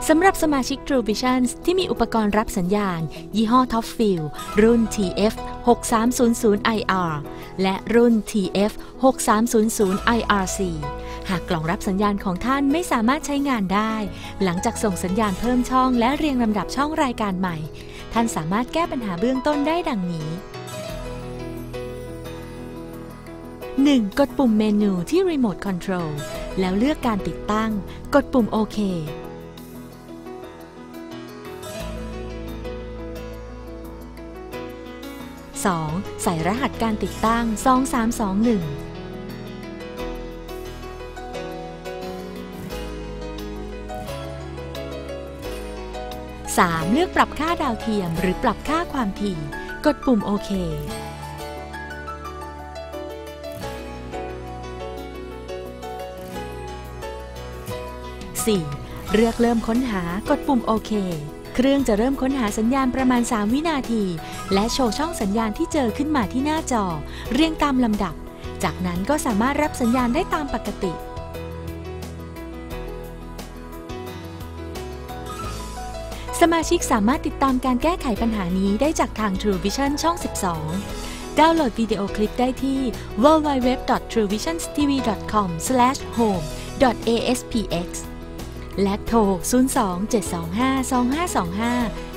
สำหรับสมาชิก True Vision ที่มีอุปกรณ์รับสัญญาณยี่ห้อ Topfield รุ่น TF 6300 IR และรุ่น TF 6300 IR4 หากกล่องรับสัญญาณของท่านไม่สามารถใช้งานได้หลังจากส่งสัญญาณเพิ่มช่องและเรียงลำดับช่องรายการใหม่ท่านสามารถแก้ปัญหาเบื้องต้นได้ดังนี้ 1. กดปุ่มเมนูที่ Remote Control แล้วเลือกการติดตั้งกดปุ่มโอเค 2. ใส่รหัสการติดตั้ง 2321 3. เลือกปรับค่าดาวเทียมหรือปรับค่าความถี่กดปุ่มโอเค 4. เลือกเริ่มค้นหากดปุ่มโอเคเครื่องจะเริ่มค้นหาสัญญาณประมาณ3วินาทีและโชว์ช่องสัญญาณที่เจอขึ้นมาที่หน้าจอเรียงตามลำดับจากนั้นก็สามารถรับสัญญาณได้ตามปกติสมาชิกสามารถติดตามการแก้ไขปัญหานี้ได้จากทาง True Vision ช่อง 12 ดาวน์โหลดวิดีโอคลิปได้ที่ www.truevisiontv.com/home.aspx และโทร 02 725 2525